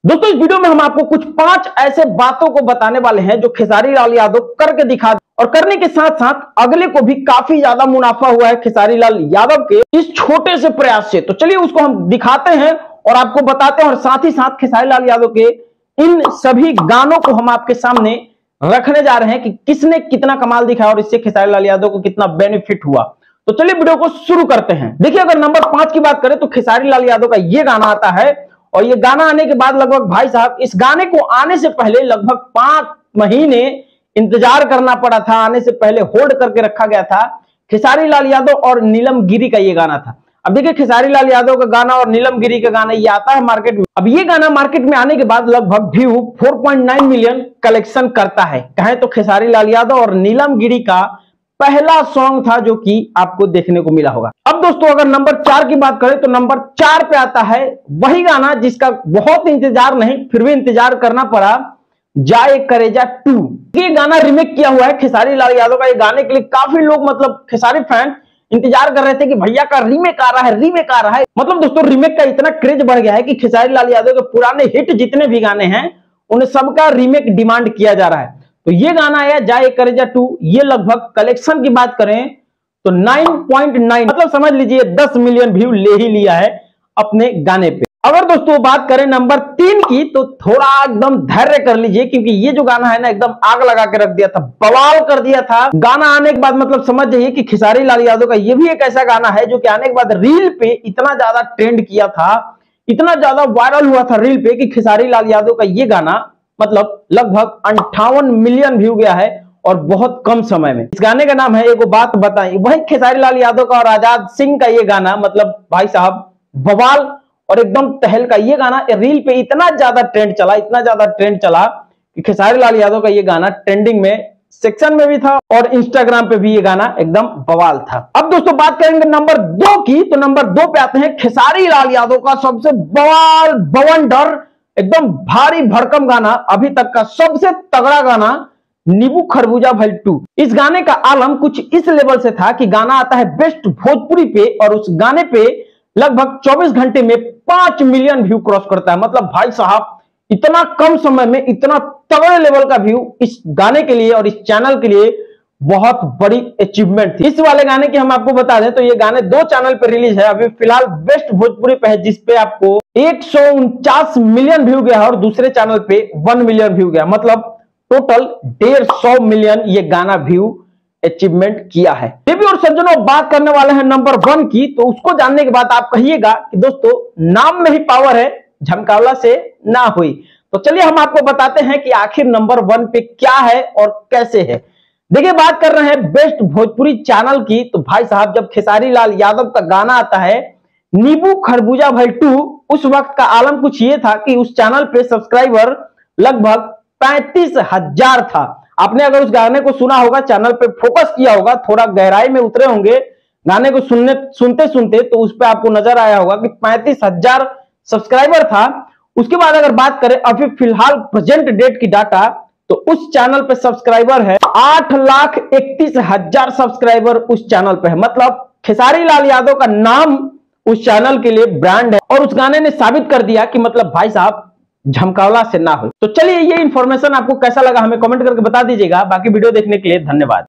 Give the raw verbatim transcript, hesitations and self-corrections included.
दोस्तों इस वीडियो में हम आपको कुछ पांच ऐसे बातों को बताने वाले हैं जो खेसारी लाल यादव करके दिखा और करने के साथ साथ अगले को भी काफी ज्यादा मुनाफा हुआ है खेसारी लाल यादव के इस छोटे से प्रयास से। तो चलिए उसको हम दिखाते हैं और आपको बताते हैं और साथ ही साथ खेसारी लाल यादव के इन सभी गानों को हम आपके सामने रखने जा रहे हैं कि किसने कितना कमाल दिखाया और इससे खेसारी लाल यादव को कितना बेनिफिट हुआ। तो चलिए वीडियो को शुरू करते हैं। देखिए अगर नंबर पांच की बात करें तो खेसारी लाल यादव का ये गाना आता है और ये गाना आने के बाद लगभग भाई साहब इस गाने को आने से पहले लगभग पांच महीने इंतजार करना पड़ा था। आने से पहले होल्ड करके रखा गया था। खेसारी लाल यादव और नीलम गिरी का ये गाना था। अब देखिए खेसारी लाल यादव का गाना और नीलम गिरी का गाना ये आता है मार्केट में। अब ये गाना मार्केट में आने के बाद लगभग व्यू चार पॉइंट नौ मिलियन कलेक्शन करता है। कहें तो खेसारी लाल यादव और नीलम गिरी का पहला सॉन्ग था जो कि आपको देखने को मिला होगा। अब दोस्तों अगर नंबर चार की बात करें तो नंबर चार पे आता है वही गाना जिसका बहुत इंतजार नहीं फिर भी इंतजार करना पड़ा, जाए करेजा टू। ये गाना रिमेक किया हुआ है खेसारी लाल यादव का। ये गाने के लिए काफी लोग मतलब खेसारी फैन इंतजार कर रहे थे कि भैया का रीमेक आ रहा है रीमेक आ रहा है। मतलब दोस्तों रीमेक का इतना क्रेज बढ़ गया है कि खेसारी लाल यादव के पुराने हिट जितने भी गाने हैं उन्हें सबका रीमेक डिमांड किया जा रहा है। तो ये गाना आया जाए करेजा टू, ये लगभग कलेक्शन की बात करें तो नौ पॉइंट नौ मतलब समझ लीजिए दस मिलियन व्यू ले ही लिया है अपने गाने पे। अगर दोस्तों बात करें नंबर तीन की तो थोड़ा एकदम धैर्य कर लीजिए क्योंकि ये जो गाना है ना एकदम आग लगा के रख दिया था, बवाल कर दिया था। गाना आने के बाद मतलब समझ जाइए कि खेसारी लाल यादव का ये भी एक ऐसा गाना है जो कि आने के बाद रील पे इतना ज्यादा ट्रेंड किया था, इतना ज्यादा वायरल हुआ था रील पे कि खेसारी लाल यादव का ये गाना मतलब लगभग अंठावन मिलियन व्यू गया है और बहुत कम समय में। इस गाने का नाम है एगो बात बताई। वही खेसारी लाल यादव का और आजाद सिंह का ये गाना मतलब भाई साहब बवाल और एकदम तहलका। ये गाना रील पे इतना ज्यादा ट्रेंड चला इतना ज्यादा ट्रेंड चला कि खेसारी लाल यादव का ये गाना ट्रेंडिंग में सेक्शन में भी था और इंस्टाग्राम पे भी ये गाना एकदम बवाल था। अब दोस्तों बात करेंगे नंबर दो की तो नंबर दो पे आते हैं खेसारी लाल यादव का सबसे बवाल बवंडर एकदम भारी भरकम गाना, अभी तक का सबसे तगड़ा गाना नींबू खरबूजा भइल टू। इस गाने का आलम कुछ इस लेवल से था कि गाना आता है बेस्ट भोजपुरी पे और उस गाने पे लगभग चौबीस घंटे में पांच मिलियन व्यू क्रॉस करता है। मतलब भाई साहब इतना कम समय में इतना तगड़े लेवल का व्यू इस गाने के लिए और इस चैनल के लिए बहुत बड़ी अचीवमेंट थी। इस वाले गाने की हम आपको बता दें तो ये गाने दो चैनल पे रिलीज है। अभी फिलहाल बेस्ट भोजपुरी पे है जिसपे आपको एक सौ उनचास मिलियन व्यू गया है और दूसरे चैनल पे वन मिलियन व्यू गया, मतलब टोटल डेढ़ सौ मिलियन ये गाना व्यू अचीवमेंट किया है। देवी और सज्जनों बात करने वाले हैं नंबर वन की तो उसको जानने के बाद आप कहिएगा कि दोस्तों नाम में ही पावर है, झमकावला से ना हुई। तो चलिए हम आपको बताते हैं कि आखिर नंबर वन पे क्या है और कैसे है। देखिए बात कर रहे हैं बेस्ट भोजपुरी चैनल की तो भाई साहब जब खेसारी लाल यादव का गाना आता है नींबू खरबूजा भइल टू, उस वक्त का आलम कुछ ये था कि उस चैनल पे सब्सक्राइबर लगभग पैंतीस हजार था। आपने अगर उस गाने को सुना होगा, चैनल पे फोकस किया होगा, थोड़ा गहराई में उतरे होंगे गाने को सुनने सुनते सुनते तो उस पर आपको नजर आया होगा कि पैंतीस हजार सब्सक्राइबर था। उसके बाद अगर बात करें अभी फिलहाल प्रेजेंट डेट की डाटा तो उस चैनल पे सब्सक्राइबर है आठ लाख इकतीस हजार सब्सक्राइबर उस चैनल पे है। मतलब खेसारी लाल यादव का नाम उस चैनल के लिए ब्रांड है और उस गाने ने साबित कर दिया कि मतलब भाई साहब झमकावला से ना हो। तो चलिए ये इंफॉर्मेशन आपको कैसा लगा हमें कमेंट करके बता दीजिएगा। बाकी वीडियो देखने के लिए धन्यवाद।